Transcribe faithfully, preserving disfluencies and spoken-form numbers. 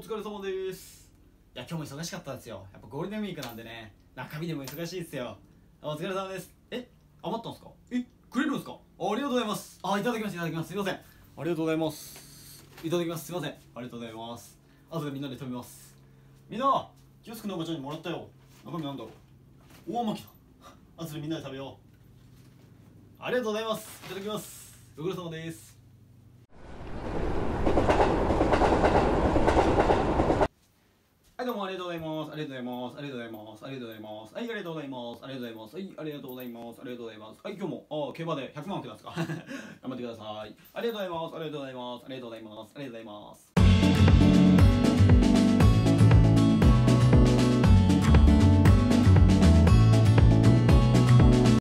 疲れ様です。いや、今日も忙しかったですよ。やっぱゴールデンウィークなんでね、中身でも忙しいですよ。お疲れ様です。え、余ったんですか？え、くれるんですか？あ、ありがとうございます。あ、いただきます、いただきます。すいません。ありがとうございます。いただきます。すいません。ありがとうございます。あとでみんなで食べます。みんな、キヨスクのおばちゃんにもらったよ。中身なんだろう。大巻きだ。あとでみんなで食べよう。ありがとうございます。いただきます。ご苦労様です。はい、どうもありがとうございます。ありがとうございます。ありがとうございます。ありがとうございます。はい、ありがとうございます。ありがとうございます。はい、ありがとうございます。ありがとうございます。はい、今日も、あ、競馬でひゃくまん受けたんですか？頑張ってください。ありがとうございます。ありがとうございます。ありがとうございます。ありがとうございます。ありがとうございます。